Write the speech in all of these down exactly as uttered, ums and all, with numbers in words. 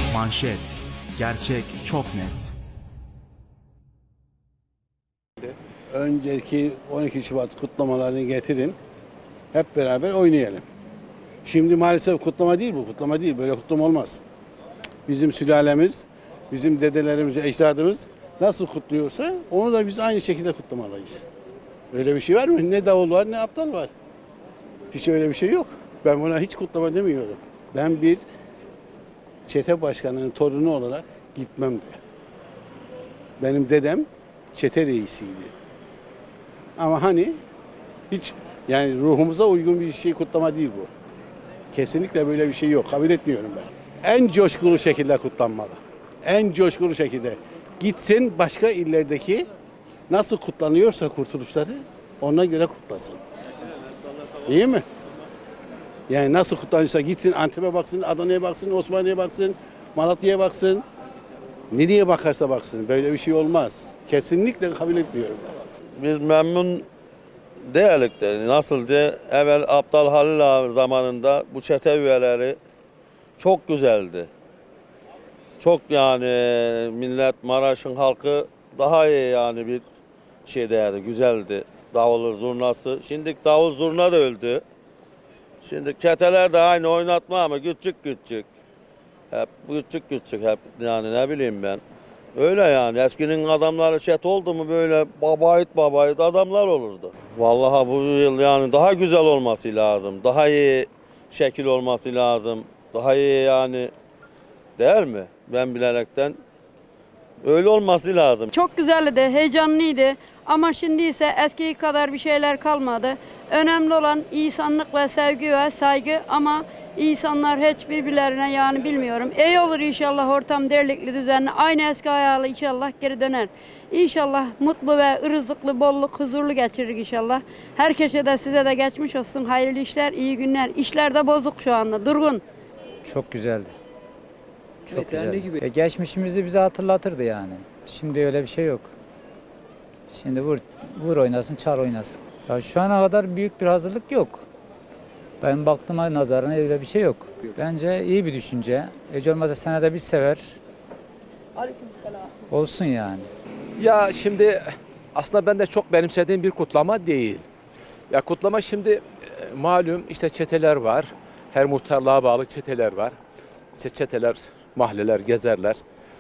Manşet, gerçek çok net. Önceki on iki Şubat kutlamalarını getirin, hep beraber oynayalım. Şimdi maalesef kutlama değil bu, kutlama değil, böyle kutlama olmaz. Bizim sülalemiz, bizim dedelerimiz, ecdadımız nasıl kutluyorsa onu da biz aynı şekilde kutlamalıyız. Öyle bir şey var mı? Ne davul var ne aptal var. Hiç öyle bir şey yok. Ben buna hiç kutlama demiyorum. Ben bir çete başkanının torunu olarak gitmem de. Benim dedem çete reisiydi. Ama hani hiç yani ruhumuza uygun bir şey kutlama değil bu. Kesinlikle böyle bir şey yok. Kabul etmiyorum ben. En coşkulu şekilde kutlanmalı. En coşkulu şekilde. Gitsin başka illerdeki nasıl kutlanıyorsa kurtuluşları ona göre kutlasın. İyi mi? Yani nasıl kutlanıyorsa gitsin Antep'e baksın, Adana'ya baksın, Osmaniye'ye baksın, Malatya'ya baksın. Nereye bakarsa baksın. Böyle bir şey olmaz. Kesinlikle kabul etmiyorum ben. Biz memnun değilik de. Nasıl diye evvel Abdal Halil Ağa zamanında bu çete üyeleri çok güzeldi. Çok yani millet Maraş'ın halkı daha iyi yani bir şey değerdi, güzeldi. Davul zurnası. Şimdi davul zurna da öldü. Şimdi çeteler de aynı oynatma ama küçük küçük. Hep küçük küçük hep yani ne bileyim ben. Öyle yani eskinin adamları çete oldu mu böyle babayit babayit adamlar olurdu. Vallahi bu yıl yani daha güzel olması lazım. Daha iyi şekil olması lazım. Daha iyi yani değil mi? Ben bilerekten öyle olması lazım. Çok güzeldi, heyecanlıydı ama şimdi ise eski kadar bir şeyler kalmadı. Önemli olan insanlık ve sevgi ve saygı ama insanlar hiç birbirlerine yani bilmiyorum. İyi olur inşallah ortam derlikli düzenli aynı eski hayali inşallah geri döner. İnşallah mutlu ve rızıklı, bolluk, huzurlu geçirir inşallah. Herkese de size de geçmiş olsun. Hayırlı işler, iyi günler. İşler de bozuk şu anda, durgun. Çok güzeldi. Çok Mesela güzeldi. ne gibi? E, geçmişimizi bize hatırlatırdı yani. Şimdi öyle bir şey yok. Şimdi vur, vur oynasın, çal oynasın. Ya şu ana kadar büyük bir hazırlık yok. Ben baktığıma nazarına öyle bir şey yok. Bence iyi bir düşünce. Hiç olmazsa senede bir sefer olsun yani. Ya şimdi aslında ben de çok benimsediğim bir kutlama değil. Ya kutlama şimdi e, malum işte çeteler var. Her muhtarlığa bağlı çeteler var. İşte çeteler, mahalleler gezerler.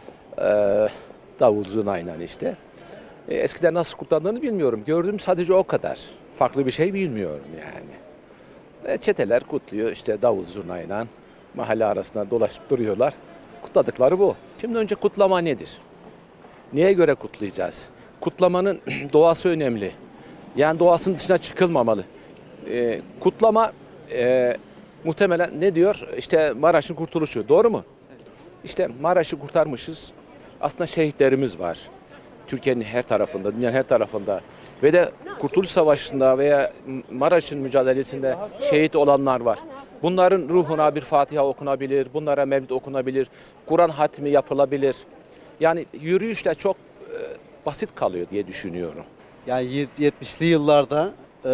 Ee, davul zurnayla işte. E, eskiden nasıl kutlandığını bilmiyorum. Gördüm sadece o kadar. Farklı bir şey bilmiyorum yani. E, çeteler kutluyor işte davul zurnayla. Mahalle arasında dolaşıp duruyorlar. Kutladıkları bu. Şimdi önce kutlama nedir? Neye göre kutlayacağız? Kutlamanın doğası önemli. Yani doğasının dışına çıkılmamalı. E, kutlama e, muhtemelen ne diyor? İşte Maraş'ın kurtuluşu. Doğru mu? İşte Maraş'ı kurtarmışız. Aslında şehitlerimiz var. Türkiye'nin her tarafında, dünyanın her tarafında ve de Kurtuluş Savaşı'nda veya Maraş'ın mücadelesinde şehit olanlar var. Bunların ruhuna bir Fatiha okunabilir, bunlara mevlid okunabilir, Kur'an hatmi yapılabilir. Yani yürüyüşle çok e, basit kalıyor diye düşünüyorum. Yani yetmişli yıllarda e,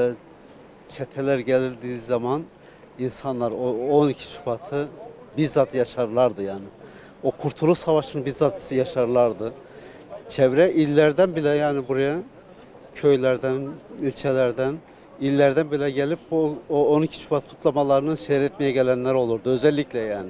çeteler geldiği zaman insanlar o on iki Şubat'ı bizzat yaşarlardı yani. O Kurtuluş Savaşı'nı bizzat yaşarlardı. Çevre illerden bile yani buraya köylerden, ilçelerden, illerden bile gelip o, o on iki Şubat kutlamalarını seyretmeye gelenler olurdu. Özellikle yani.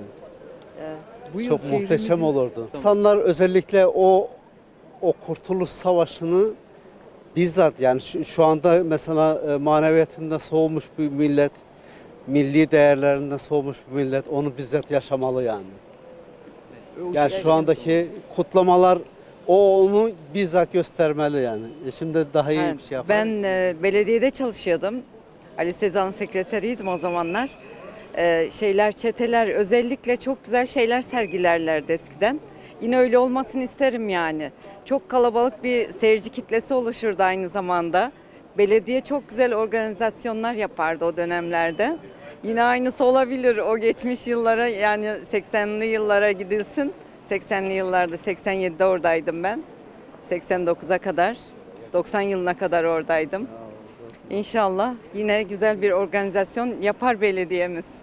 Bu yıl Çok muhteşem şehrimizin- olurdu. İnsanlar özellikle o o Kurtuluş Savaşı'nı bizzat yani şu, şu anda mesela e, maneviyatında soğumuş bir millet, milli değerlerinden soğumuş bir millet onu bizzat yaşamalı yani. Yani şu andaki kutlamalar o onu bizzat göstermeli yani. E şimdi daha iyi Evet, bir şey yapar. Ben e, belediyede çalışıyordum. Ali Sezan'ın sekreteriydim o zamanlar. E, şeyler, çeteler özellikle çok güzel şeyler sergilerlerdi eskiden. Yine öyle olmasını isterim yani. Çok kalabalık bir seyirci kitlesi oluşurdu aynı zamanda. Belediye çok güzel organizasyonlar yapardı o dönemlerde. Yine aynısı olabilir o geçmiş yıllara yani seksenli yıllara gidilsin. seksenli yıllarda seksen yedide oradaydım ben. seksen dokuza kadar, doksan yılına kadar oradaydım. İnşallah yine güzel bir organizasyon yapar belediyemiz.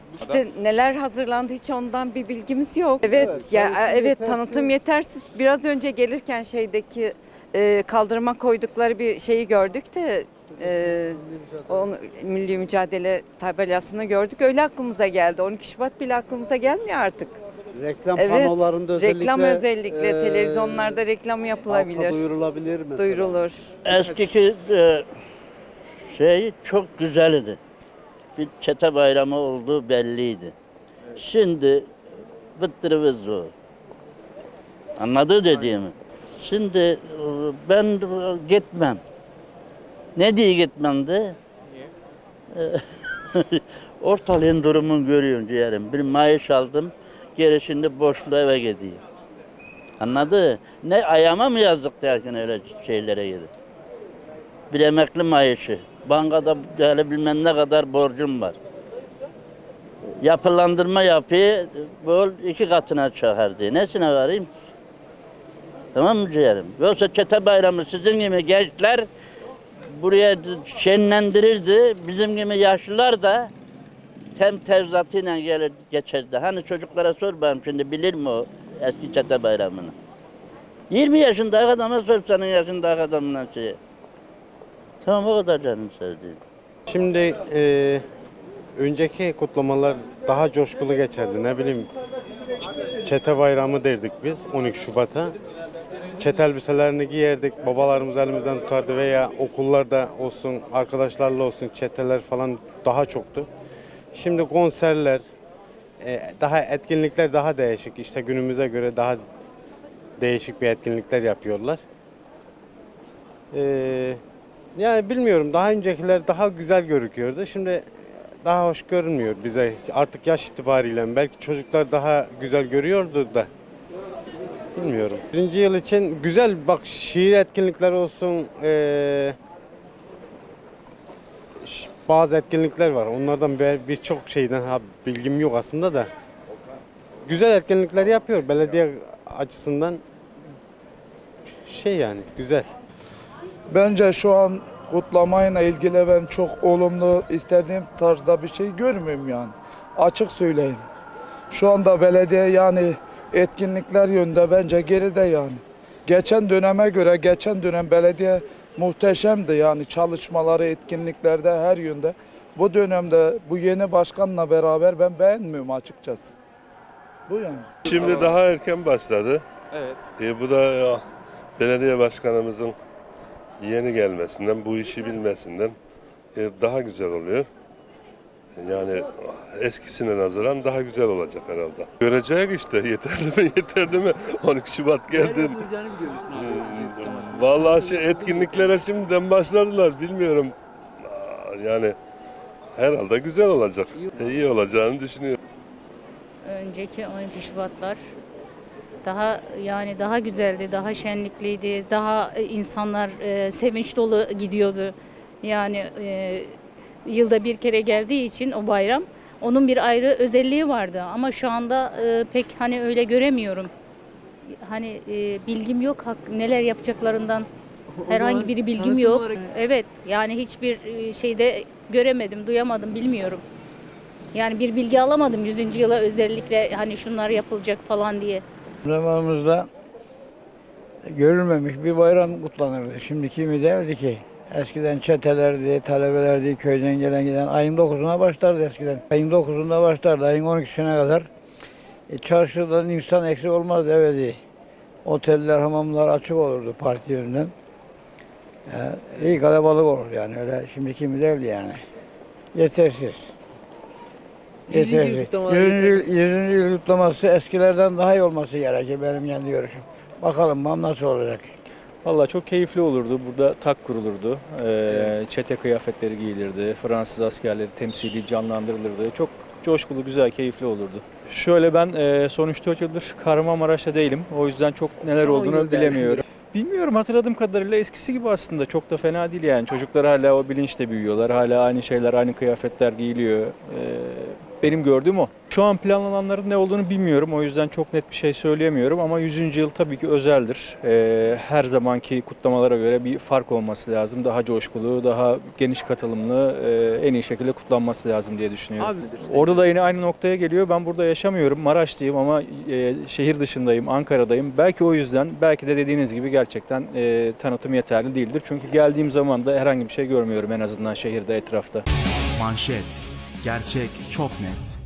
İşte neler hazırlandı hiç ondan bir bilgimiz yok. Evet, Evet, ya tanıtım evet yetersiz. tanıtım yetersiz. Biraz önce gelirken şeydeki e, kaldırıma koydukları bir şeyi gördük de e, o milli mücadele tabelasını gördük. Öyle aklımıza geldi. on iki Şubat bile aklımıza gelmiyor artık. Reklam Evet, panolarında özellikle reklam özellikle e, televizyonlarda reklamı halka yapılabilir. duyurulabilir mesela. Duyurulur. Eskiki e, şey çok güzeldi. Bir çete bayramı olduğu belliydi. Şimdi bıttırıvız o. Anladı dediğimi. Şimdi e, ben e, gitmem. Ne diye gitmem de? Niye? Ortalığın durumunu görüyorum ciğerim. Bir maaş aldım. Gerisinde boşluğa eve gideyim. Anladı? Ne ayağıma mı yazdık derken öyle şeylere gidip. Bir emekli maaşı. Bankada yani bilmem ne kadar borcum var. Yapılandırma yapıyı bol iki katına çıkardı. Nesine varayım ki? Tamam mı ciğerim? Yoksa çete bayramı sizin gibi gençler buraya şenlendirirdi. Bizim gibi yaşlılar da tem tevzatıyla gelir geçerdi. Hani çocuklara sor bakayım şimdi bilir mi o eski çete bayramını? yirmi yaşındaki adama sor senin yaşındaki adamla şeyi. Tamam o kadar canım sevdiğim. Şimdi e, önceki kutlamalar daha coşkulu geçerdi. Ne bileyim ç- çete bayramı derdik biz on iki Şubat'a. Çete elbiselerini giyerdik, babalarımız elimizden tutardı veya okullarda olsun, arkadaşlarla olsun çeteler falan daha çoktu. Şimdi konserler, e, daha etkinlikler daha değişik. İşte günümüze göre daha değişik bir etkinlikler yapıyorlar. Ee, yani bilmiyorum, daha öncekiler daha güzel görünüyordu. Şimdi daha hoş görünmüyor bize. Artık yaş itibariyle belki çocuklar daha güzel görüyordu da. Bilmiyorum. Birinci yıl için güzel bak şiir etkinlikleri olsun. Ee, bazı etkinlikler var. Onlardan birçok şeyden ha, bilgim yok aslında da. Güzel etkinlikler yapıyor belediye açısından. Şey yani güzel. Bence şu an kutlamayla ilgili ben çok olumlu istediğim tarzda bir şey görmüyorum yani. Açık söyleyeyim. Şu anda belediye yani etkinlikler yönünde bence geride yani. Geçen döneme göre geçen dönem belediye muhteşemdi yani çalışmaları, etkinliklerde her yönde. Bu dönemde bu yeni başkanla beraber ben beğenmiyorum açıkçası. Bu yani. Şimdi daha erken başladı. Evet. E, bu da ya, belediye başkanımızın yeni gelmesinden, bu işi bilmesinden e, daha güzel oluyor. Yani eskisine nazaran daha güzel olacak herhalde. Göreceğiz işte yeterli mi yeterli mi? on iki Şubat geldi. Vallahi şey, etkinliklere şimdiden başladılar bilmiyorum. Yani herhalde güzel olacak. E, iyi olacağını düşünüyorum. Önceki on iki Şubatlar daha yani daha güzeldi, daha şenlikliydi, daha insanlar e, sevinç dolu gidiyordu. Yani e, yılda bir kere geldiği için o bayram, onun bir ayrı özelliği vardı. Ama şu anda e, pek hani öyle göremiyorum. Hani e, bilgim yok, hak, neler yapacaklarından herhangi bir bilgim yok. Olarak... Evet, yani hiçbir şeyde göremedim, duyamadım, bilmiyorum. Yani bir bilgi alamadım yüzüncü yıla özellikle hani şunlar yapılacak falan diye. Zamanımızda görülmemiş bir bayram kutlanırdı. Şimdiki mi değildi ki? Eskiden çetelerdi, talebelerdi, köyden gelen giden. Ayın dokuzuna başlardı eskiden. Ayın dokuzunda başlardı, ayın on ikisine kadar. E, çarşıdan insan eksik olmazdı evet. Oteller, hamamlar açık olurdu parti yönünden. E, iyi kalabalık olur yani öyle şimdiki mi değildi yani. Yetersiz. Yetersiz. yüzüncü yıl kutlaması eskilerden daha iyi olması gerekir benim kendi görüşüm. Bakalım nasıl olacak. Vallahi çok keyifli olurdu. Burada tak kurulurdu. Ee, çete kıyafetleri giyilirdi. Fransız askerleri temsili canlandırılırdı. Çok coşkulu, güzel, keyifli olurdu. Şöyle ben e, son üç dört yıldır Kahramanmaraş'ta değilim. O yüzden çok neler olduğunu bilemiyorum. Bilmiyorum, hatırladığım kadarıyla eskisi gibi aslında çok da fena değil yani. Çocuklar hala o bilinçle büyüyorlar. Hala aynı şeyler, aynı kıyafetler giyiliyor. Ee, Benim gördüğüm o. Şu an planlananların ne olduğunu bilmiyorum. O yüzden çok net bir şey söyleyemiyorum ama yüzüncü yıl tabii ki özeldir. Ee, her zamanki kutlamalara göre bir fark olması lazım. Daha coşkulu, daha geniş katılımlı, e, en iyi şekilde kutlanması lazım diye düşünüyorum. Abi, Orada da yine aynı noktaya geliyor. Ben burada yaşamıyorum. Maraşlıyım ama e, şehir dışındayım, Ankara'dayım. Belki o yüzden, belki de dediğiniz gibi gerçekten e, tanıtım yeterli değildir. Çünkü geldiğim zaman da herhangi bir şey görmüyorum en azından şehirde, etrafta. Manşet. Gerçek çok net.